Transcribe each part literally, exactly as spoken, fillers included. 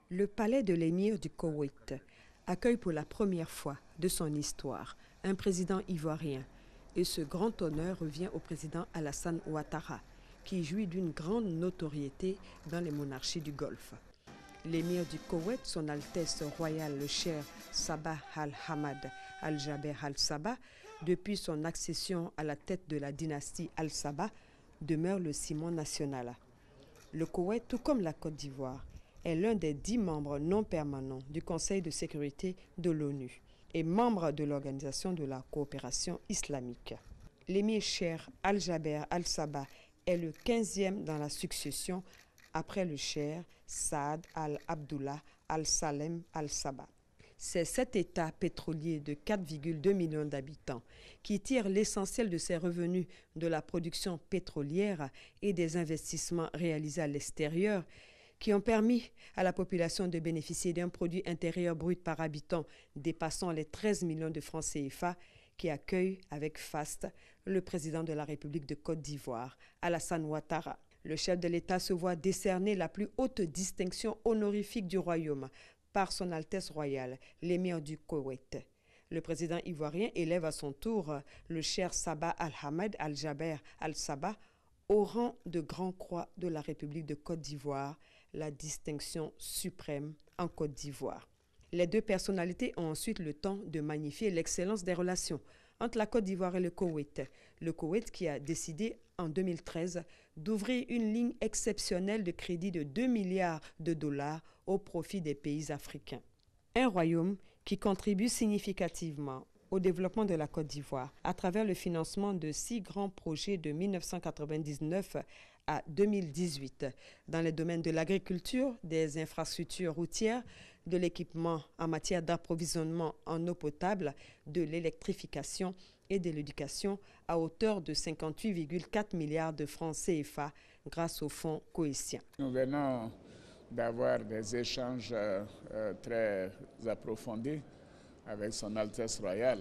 Le palais de l'émir du Koweït accueille pour la première fois de son histoire un président ivoirien et ce grand honneur revient au président Alassane Ouattara qui jouit d'une grande notoriété dans les monarchies du Golfe. L'émir du Koweït, son Altesse royale le Cheikh Sabah Al-Hamad Al-Jaber Al-Sabah, depuis son accession à la tête de la dynastie Al-Sabah, demeure le ciment national. Le Koweït, tout comme la Côte d'Ivoire, est l'un des dix membres non permanents du Conseil de sécurité de l'ONU et membre de l'Organisation de la coopération islamique. L'émir Cheikh Al-Jaber Al-Sabah est le quinzième dans la succession après le Cheikh Saad Al-Abdullah Al-Salem Al-Sabah. C'est cet État pétrolier de quatre virgule deux millions d'habitants qui tire l'essentiel de ses revenus de la production pétrolière et des investissements réalisés à l'extérieur qui ont permis à la population de bénéficier d'un produit intérieur brut par habitant dépassant les treize millions de francs C F A, qui accueille avec faste le président de la République de Côte d'Ivoire, Alassane Ouattara. Le chef de l'État se voit décerner la plus haute distinction honorifique du royaume par son Altesse royale, l'émir du Koweït. Le président ivoirien élève à son tour le Cheikh Sabah Al-Hamad Al-Jaber Al-Sabah au rang de Grand Croix de la République de Côte d'Ivoire, la distinction suprême en Côte d'Ivoire. Les deux personnalités ont ensuite le temps de magnifier l'excellence des relations entre la Côte d'Ivoire et le Koweït. Le Koweït qui a décidé en deux mille treize d'ouvrir une ligne exceptionnelle de crédit de deux milliards de dollars au profit des pays africains. Un royaume qui contribue significativement au développement de la Côte d'Ivoire à travers le financement de six grands projets de mille neuf cent quatre-vingt-dix-neuf à deux mille dix-huit dans les domaines de l'agriculture, des infrastructures routières, de l'équipement en matière d'approvisionnement en eau potable, de l'électrification et de l'éducation à hauteur de cinquante-huit virgule quatre milliards de francs C F A grâce au fonds koweïtien. Nous venons d'avoir des échanges euh, très approfondis avec son Altesse royale.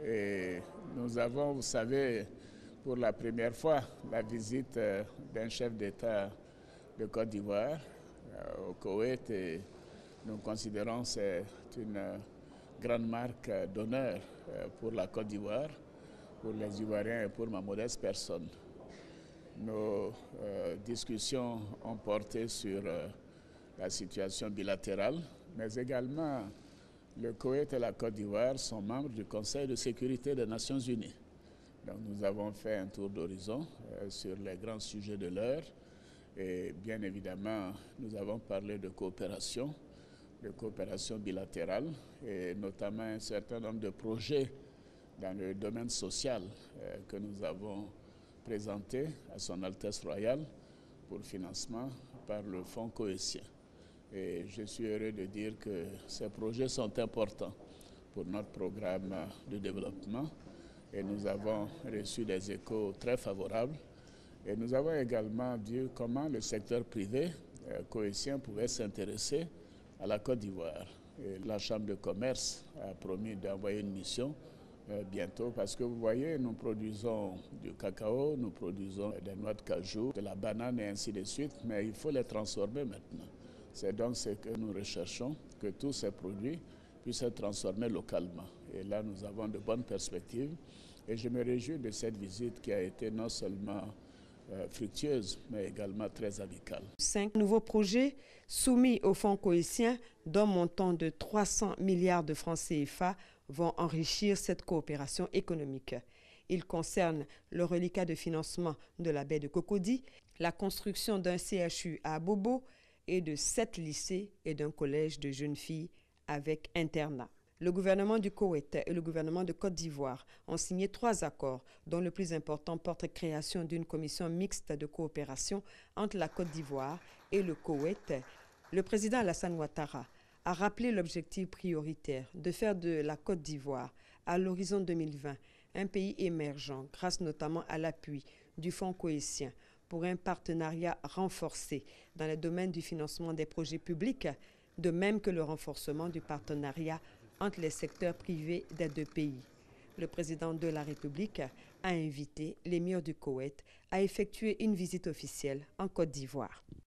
Et nous avons, vous savez, pour la première fois, la visite euh, d'un chef d'État de Côte d'Ivoire euh, au Koweït. Et nous considérons que c'est une euh, grande marque d'honneur euh, pour la Côte d'Ivoire, pour les Ivoiriens et pour ma modeste personne. Nos euh, discussions ont porté sur euh, la situation bilatérale, mais également le Koweït et la Côte d'Ivoire sont membres du Conseil de sécurité des Nations Unies. Donc nous avons fait un tour d'horizon euh, sur les grands sujets de l'heure et bien évidemment nous avons parlé de coopération, de coopération bilatérale et notamment un certain nombre de projets dans le domaine social euh, que nous avons présentés à son Altesse royale pour financement par le fonds koweïtien. Et je suis heureux de dire que ces projets sont importants pour notre programme de développement et nous avons reçu des échos très favorables. Et nous avons également vu comment le secteur privé euh, koweïtien pouvait s'intéresser à la Côte d'Ivoire. Et la Chambre de commerce a promis d'envoyer une mission euh, bientôt parce que vous voyez, nous produisons du cacao, nous produisons des noix de cajou, de la banane et ainsi de suite, mais il faut les transformer maintenant. C'est donc ce que nous recherchons, que tous ces produits puissent être transformés localement. Et là, nous avons de bonnes perspectives. Et je me réjouis de cette visite qui a été non seulement euh, fructueuse, mais également très amicale. Cinq nouveaux projets soumis au fonds koweïtien d'un montant de trois cents milliards de francs C F A vont enrichir cette coopération économique. Ils concernent le reliquat de financement de la baie de Cocody, la construction d'un C H U à Bobo, et de sept lycées et d'un collège de jeunes filles avec internat. Le gouvernement du Koweït et le gouvernement de Côte d'Ivoire ont signé trois accords, dont le plus important porte création d'une commission mixte de coopération entre la Côte d'Ivoire et le Koweït. Le président Alassane Ouattara a rappelé l'objectif prioritaire de faire de la Côte d'Ivoire, à l'horizon deux mille vingt, un pays émergent grâce notamment à l'appui du fonds koweïtien pour un partenariat renforcé dans le domaine du financement des projets publics, de même que le renforcement du partenariat entre les secteurs privés des deux pays. Le président de la République a invité l'émir du Koweït à effectuer une visite officielle en Côte d'Ivoire.